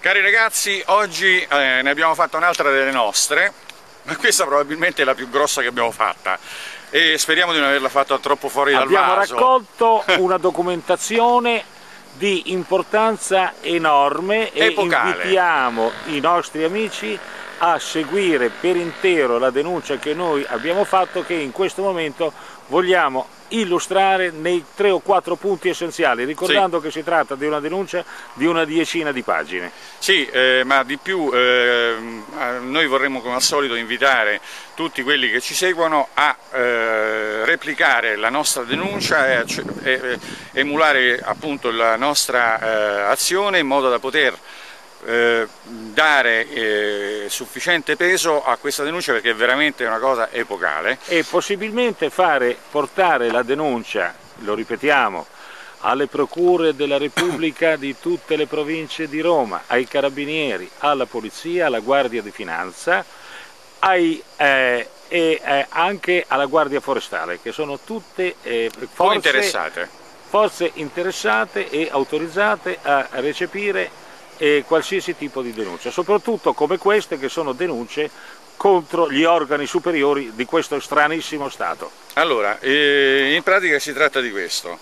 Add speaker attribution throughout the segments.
Speaker 1: Cari ragazzi, oggi ne abbiamo fatta un'altra delle nostre, ma questa probabilmente è la più grossa che abbiamo fatta e speriamo di non averla fatta troppo fuori dal vaso.
Speaker 2: Abbiamo raccolto una documentazione di importanza enorme e invitiamo i nostri amici a seguire per intero la denuncia che noi abbiamo fatto, che in questo momento vogliamo illustrare nei 3 o 4 punti essenziali, ricordando che si tratta di una denuncia di una decina di pagine.
Speaker 1: Sì, ma di più noi vorremmo come al solito invitare tutti quelli che ci seguono a replicare la nostra denuncia e emulare appunto la nostra azione in modo da poter dare sufficiente peso a questa denuncia, perché è veramente una cosa epocale,
Speaker 2: e possibilmente portare la denuncia, lo ripetiamo, alle procure della Repubblica di tutte le province di Roma, ai carabinieri, alla polizia, alla Guardia di Finanza e anche alla Guardia Forestale, che sono tutte forze interessate e autorizzate a recepire qualsiasi tipo di denuncia, soprattutto come queste, che sono denunce contro gli organi superiori di questo stranissimo Stato.
Speaker 1: Allora, in pratica si tratta di questo.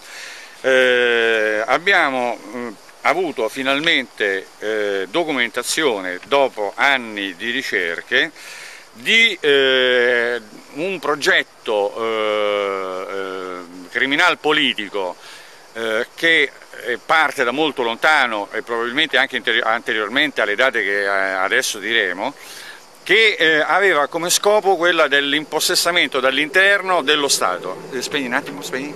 Speaker 1: Abbiamo avuto finalmente documentazione, dopo anni di ricerche, di un progetto criminal politico che parte da molto lontano e probabilmente anche anteriormente alle date che adesso diremo, che aveva come scopo quella dell'impossessamento dall'interno dello Stato. Spegni un attimo, spegni.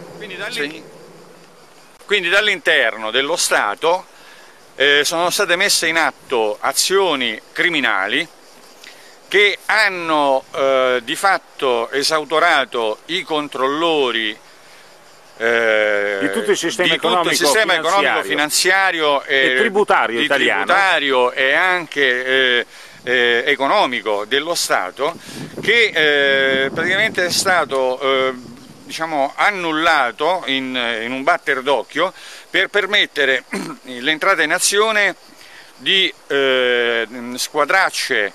Speaker 1: Quindi dall'interno dello Stato sono state messe in atto azioni criminali che hanno di fatto esautorato i controllori
Speaker 2: di tutto il sistema economico,
Speaker 1: finanziario e
Speaker 2: tributario italiano,
Speaker 1: tributario e anche economico dello Stato, che praticamente è stato diciamo annullato in un batter d'occhio per permettere l'entrata in azione di squadracce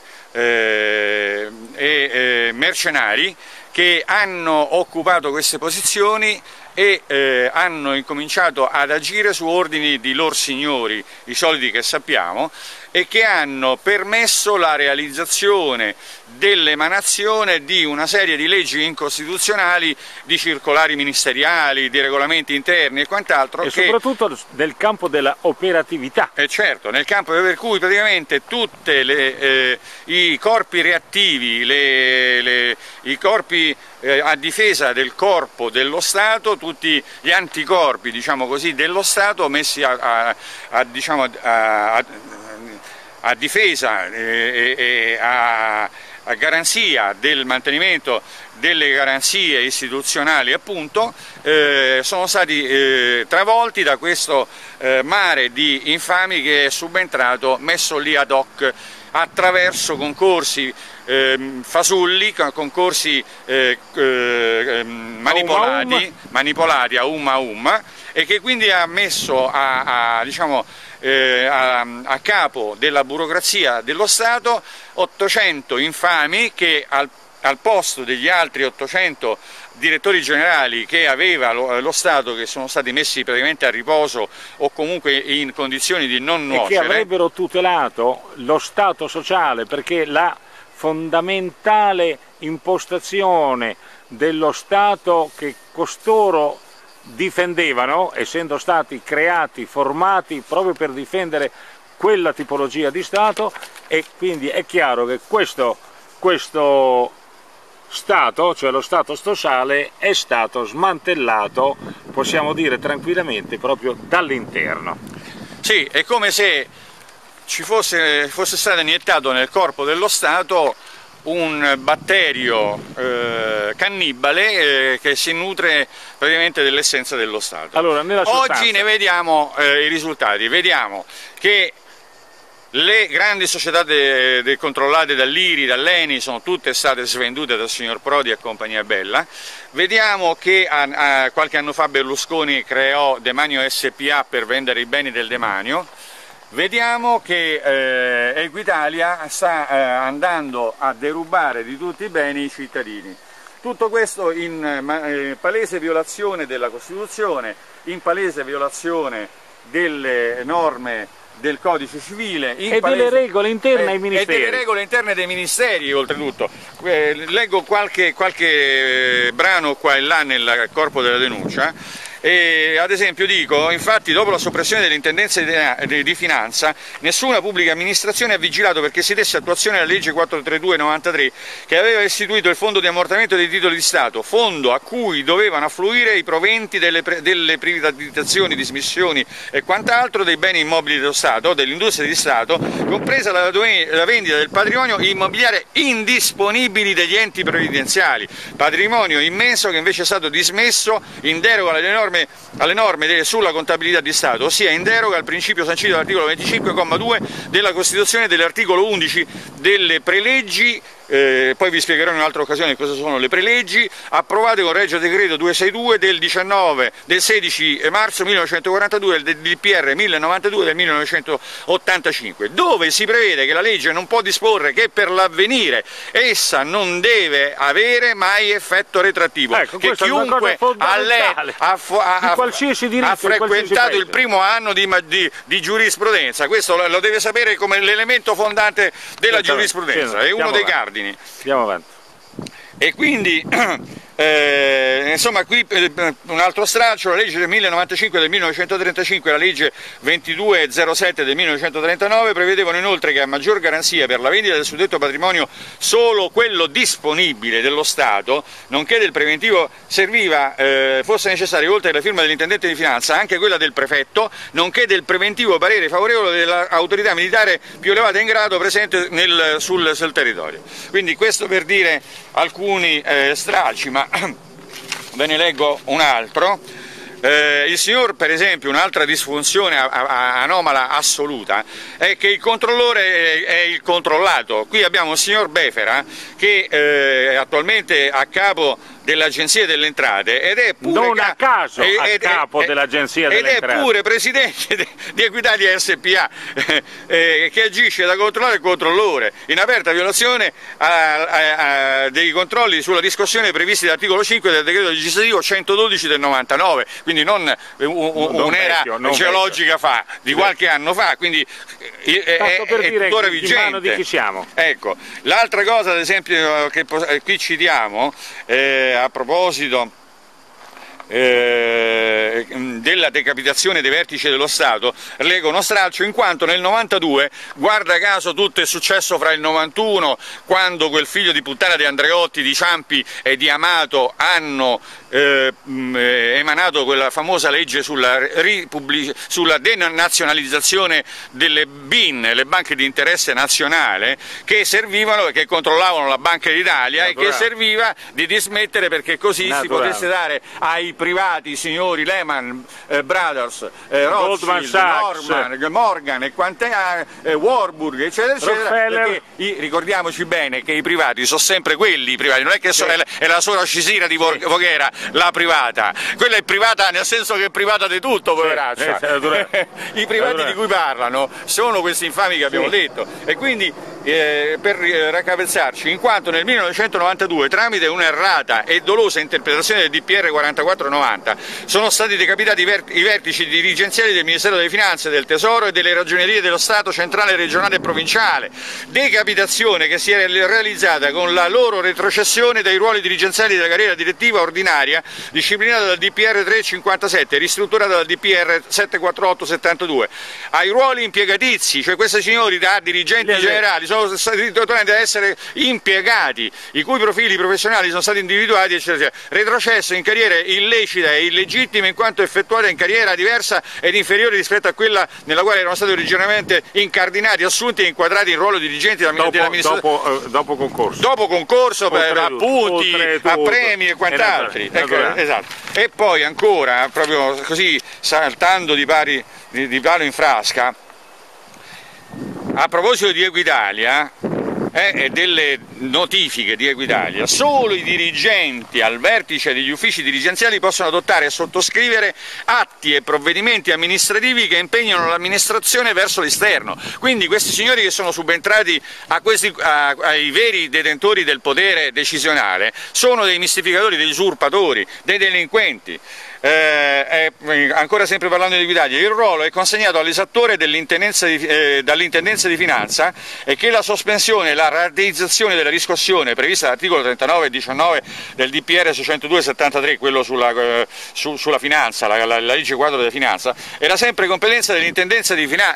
Speaker 1: e mercenari che hanno occupato queste posizioni e hanno incominciato ad agire su ordini di lor signori, i soliti che sappiamo, e che hanno permesso la realizzazione dell'emanazione di una serie di leggi incostituzionali, di circolari ministeriali, di regolamenti interni e quant'altro.
Speaker 2: E soprattutto nel campo della operatività.
Speaker 1: Certo, nel campo per cui praticamente tutti i corpi reattivi, i corpi a difesa del corpo dello Stato, tutti gli anticorpi, diciamo così, dello Stato messi a difesa e a garanzia del mantenimento delle garanzie istituzionali, appunto, sono stati travolti da questo mare di infami che è subentrato, messo lì ad hoc attraverso concorsi fasulli, concorsi manipolati a umma, e che quindi ha messo a capo della burocrazia dello Stato 800 infami che al posto degli altri 800 direttori generali che aveva lo Stato, che sono stati messi praticamente a riposo o comunque in condizioni di non nuocere,
Speaker 2: e che avrebbero tutelato lo Stato sociale, perché la fondamentale impostazione dello Stato che costoro difendevano, essendo stati creati, formati proprio per difendere quella tipologia di Stato, e quindi è chiaro che questo Stato, cioè lo Stato sociale, è stato smantellato, possiamo dire tranquillamente, proprio dall'interno.
Speaker 1: Sì, è come se ci fosse stato iniettato nel corpo dello Stato un batterio cannibale che si nutre praticamente dell'essenza dello Stato.
Speaker 2: Allora,
Speaker 1: oggi ne vediamo i risultati. Vediamo che le grandi società controllate dall'IRI, dall'ENI, sono tutte state svendute dal signor Prodi e compagnia bella. Vediamo che qualche anno fa Berlusconi creò Demanio SPA per vendere i beni del demanio. vediamo che Equitalia sta andando a derubare di tutti i beni i cittadini. Tutto questo in palese violazione della Costituzione, in palese violazione delle norme del Codice Civile
Speaker 2: delle regole interne ai ministeri.
Speaker 1: E delle regole interne dei ministeri, oltretutto. Leggo qualche brano qua e là nel corpo della denuncia. E, ad esempio dico, infatti dopo la soppressione delle intendenze di finanza nessuna pubblica amministrazione ha vigilato perché si desse attuazione alla legge 432/93 che aveva istituito il fondo di ammortamento dei titoli di Stato, fondo a cui dovevano affluire i proventi delle privatizzazioni, dismissioni e quant'altro dei beni immobili dello Stato, dell'industria di Stato, compresa la vendita del patrimonio immobiliare indisponibili degli enti previdenziali, patrimonio immenso che invece è stato dismesso in deroga alle norme sulla contabilità di Stato, ossia in deroga al principio sancito dall'articolo 25,2 della Costituzione e dell'articolo 11 delle preleggi. Poi vi spiegherò in un'altra occasione cosa sono le preleggi, approvate con Regio Decreto 262 del 16 marzo 1942 e del DPR 1092 del 1985, dove si prevede che la legge non può disporre che per l'avvenire essa non deve avere mai effetto retrattivo,
Speaker 2: ecco,
Speaker 1: che chiunque ha frequentato il primo anno di giurisprudenza, questo lo deve sapere come l'elemento fondante della giurisprudenza, è uno dei cardini.
Speaker 2: Andiamo avanti.
Speaker 1: E quindi, insomma, qui un altro stralcio, la legge del 1095 del 1935 e la legge 2207 del 1939 prevedevano inoltre che a maggior garanzia per la vendita del suddetto patrimonio solo quello disponibile dello Stato, nonché del preventivo, serviva, fosse necessario, oltre alla firma dell'intendente di finanza, anche quella del prefetto, nonché del preventivo parere favorevole dell'autorità militare più elevata in grado presente sul territorio. Quindi questo per dire alcuni stralci, ma ve ne leggo un altro. Il signor, per esempio, un'altra disfunzione anomala assoluta è che il controllore è il controllato. Qui abbiamo il signor Befera che è attualmente a capo dell'Agenzia delle Entrate ed è pure
Speaker 2: non a caso a capo dell'Agenzia delle Entrate
Speaker 1: ed è pure presidente di Equitalia SPA che agisce da controllore e controllore in aperta violazione dei controlli sulla riscossione previsti dall'articolo 5 del decreto legislativo 112 del 99, quindi non un'era geologica fa, di qualche anno fa, quindi è tuttora vigente.
Speaker 2: In mano di chi siamo.
Speaker 1: Ecco, l'altra cosa ad esempio che qui citiamo a proposito della decapitazione dei vertici dello Stato, leggo uno stralcio in quanto nel 92, guarda caso tutto è successo fra il 91, quando quel figlio di puttana di Andreotti, di Ciampi e di Amato hanno emanato quella famosa legge sulla denazionalizzazione delle BIN, le banche di interesse nazionale, che servivano, che controllavano la Banca d'Italia e che serviva di dismettere perché così si potesse dare ai privati, signori Lehman Brothers, Rothschild, Morgan e Warburg, eccetera, eccetera, perché ricordiamoci bene che i privati sono sempre quelli privati, non è che è la sola Scisira di Voghera la privata, quella è privata nel senso che è privata di tutto, poveraccia. I privati di cui parlano sono questi infami che abbiamo detto, e quindi per raccapezzarci, in quanto nel 1992 tramite un'errata e dolosa interpretazione del DPR 4490 sono stati decapitati i vertici dirigenziali del Ministero delle Finanze, del Tesoro e delle Ragionerie dello Stato centrale, regionale e provinciale, decapitazione che si è realizzata con la loro retrocessione dai ruoli dirigenziali della carriera direttiva ordinaria disciplinata dal DPR 357 ristrutturata dal DPR 748/72 ai ruoli impiegatizi, cioè questi signori da dirigenti generali sono stati tornati ad essere impiegati, i cui profili professionali sono stati individuati, eccetera, eccetera. Retrocesso in carriera illecita e illegittima in quanto effettuata in carriera diversa ed inferiore rispetto a quella nella quale erano stati originariamente incardinati, assunti e inquadrati in ruolo dirigenti dell'amministrazione.
Speaker 2: Dopo concorso.
Speaker 1: Dopo concorso, per appunti, a premi e quant'altri. Ecco, esatto. E poi ancora, proprio così, saltando di palo in frasca, a proposito di Equitalia, delle notifiche di Equitalia, solo i dirigenti al vertice degli uffici dirigenziali possono adottare e sottoscrivere atti e provvedimenti amministrativi che impegnano l'amministrazione verso l'esterno. Quindi questi signori che sono subentrati ai veri detentori del potere decisionale sono dei mistificatori, degli usurpatori, dei delinquenti. Ancora sempre parlando di Equitalia, il ruolo è consegnato all'esattore dall'Intendenza di Finanza e che la sospensione e la rateizzazione della riscossione prevista dall'articolo 39 e 19 del DPR 602/73, quello sulla finanza, la legge quadro della finanza, era sempre competenza dell'Intendente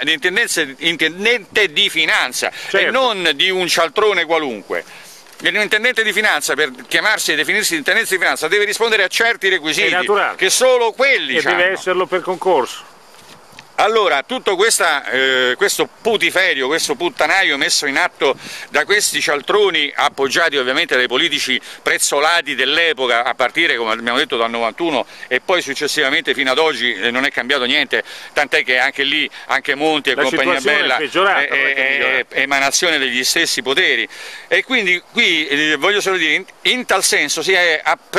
Speaker 1: di Finanza, certo, e non di un cialtrone qualunque. L'intendente di finanza, per chiamarsi e definirsi intendente di finanza, deve rispondere a certi requisiti che solo quelli hanno.
Speaker 2: E deve esserlo per concorso.
Speaker 1: Allora, tutto questo putiferio, questo puttanaio messo in atto da questi cialtroni, appoggiati ovviamente dai politici prezzolati dell'epoca, a partire, come abbiamo detto, dal 91 e poi successivamente fino ad oggi non è cambiato niente, tant'è che anche lì, anche Monti e compagnia bella, è emanazione degli stessi poteri. E quindi qui voglio solo dire, in tal senso si è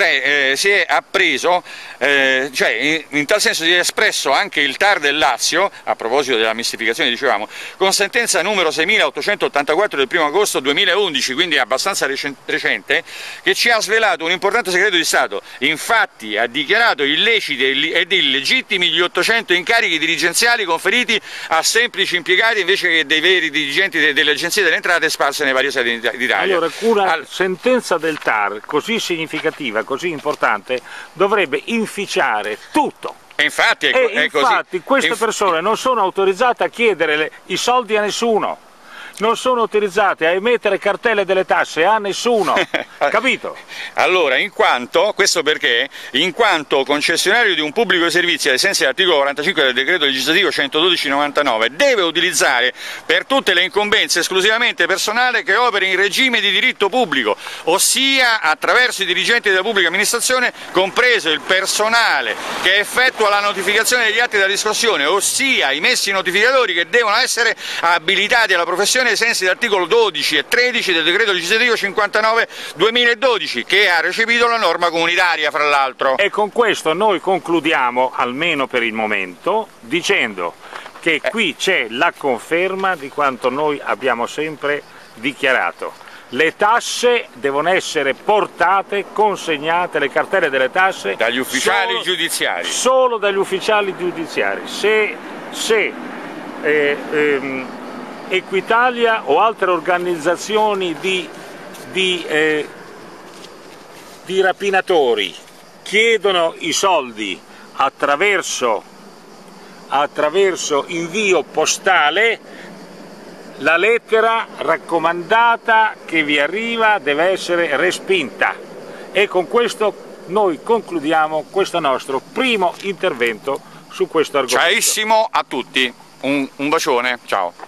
Speaker 1: espresso anche il TAR del Lazio, a proposito della mistificazione, dicevamo, con sentenza numero 6884 del 1° agosto 2011, quindi abbastanza recente, che ci ha svelato un importante segreto di Stato. Infatti ha dichiarato illeciti ed illegittimi gli 800 incarichi dirigenziali conferiti a semplici impiegati invece che dei veri dirigenti delle agenzie delle entrate sparse nei vari sedi d'Italia.
Speaker 2: Allora, una sentenza del TAR così significativa, così importante, dovrebbe inficiare tutto.
Speaker 1: E infatti
Speaker 2: queste persone non sono autorizzate a chiedere i soldi a nessuno, non sono autorizzate a emettere cartelle delle tasse a nessuno, capito?
Speaker 1: Allora, questo perché, in quanto concessionario di un pubblico servizio ai sensi dell'articolo 45 del decreto legislativo 112/99, deve utilizzare per tutte le incombenze esclusivamente personale che operi in regime di diritto pubblico, ossia attraverso i dirigenti della pubblica amministrazione, compreso il personale che effettua la notificazione degli atti della riscossione, ossia i messi notificatori che devono essere abilitati alla professione ai sensi dell'articolo 12 e 13 del decreto legislativo 59/2012, che ha recepito la norma comunitaria, fra l'altro.
Speaker 2: E con questo noi concludiamo, almeno per il momento, dicendo che qui c'è la conferma di quanto noi abbiamo sempre dichiarato. Le tasse devono essere portate, consegnate, le cartelle delle tasse
Speaker 1: dagli ufficiali giudiziari.
Speaker 2: Solo dagli ufficiali giudiziari. Se Equitalia o altre organizzazioni di rapinatori chiedono i soldi attraverso invio postale, la lettera raccomandata che vi arriva deve essere respinta. E con questo noi concludiamo questo nostro primo intervento su questo argomento.
Speaker 1: Ciaissimo a tutti, un bacione, ciao.